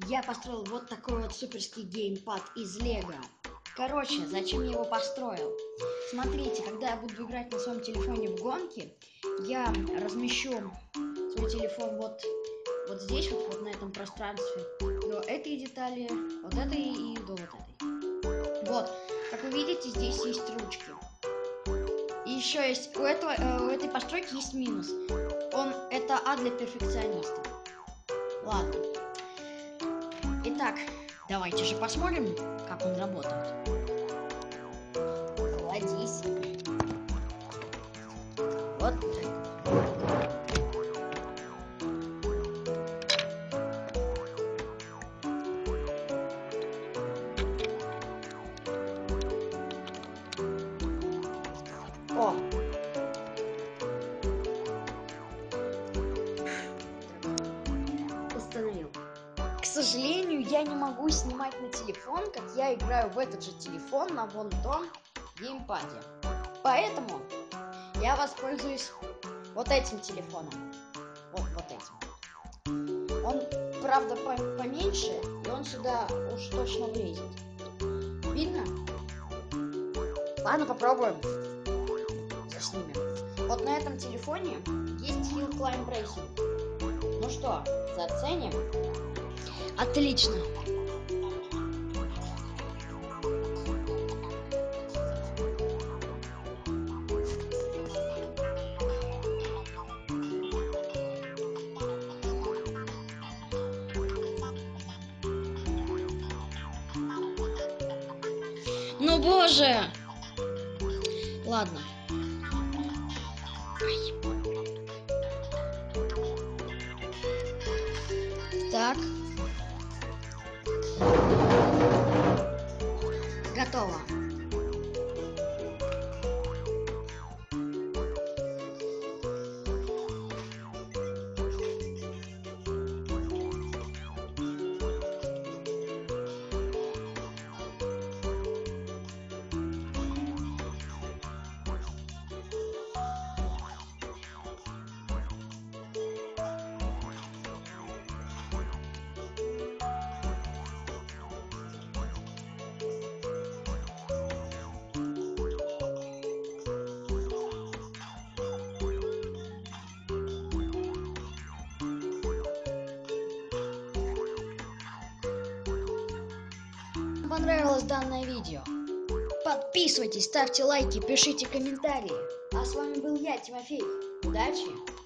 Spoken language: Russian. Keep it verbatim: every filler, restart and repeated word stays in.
я построил вот такой вот суперский геймпад из Лего. Короче, зачем я его построил? Смотрите, когда я буду играть на своем телефоне в гонки, я размещу свой телефон вот, вот здесь, вот, вот на этом пространстве, до этой детали, вот этой и до вот этой. Вот, как вы видите, здесь есть ручки. И еще есть, у, этого, э, у этой постройки есть минус. Он, это А для перфекционистов. Ладно. Итак, давайте же посмотрим, как он работает. Кладись. Вот так. О! Установил. К сожалению, я не могу снимать на телефон, как я играю в этот же телефон на вон том геймпаде. Поэтому я воспользуюсь вот этим телефоном. Вот, вот этим. Он, правда, поменьше, и он сюда уж точно влезет. Видно? Ладно, попробуем. Заснимем. Вот на этом телефоне есть Hill Climb Racing. Ну что, заценим? Отлично. Ну боже! Ладно. Ай. Так. Готово. Понравилось данное видео? Подписывайтесь, ставьте лайки, пишите комментарии. А с вами был я, Тимофей. Удачи!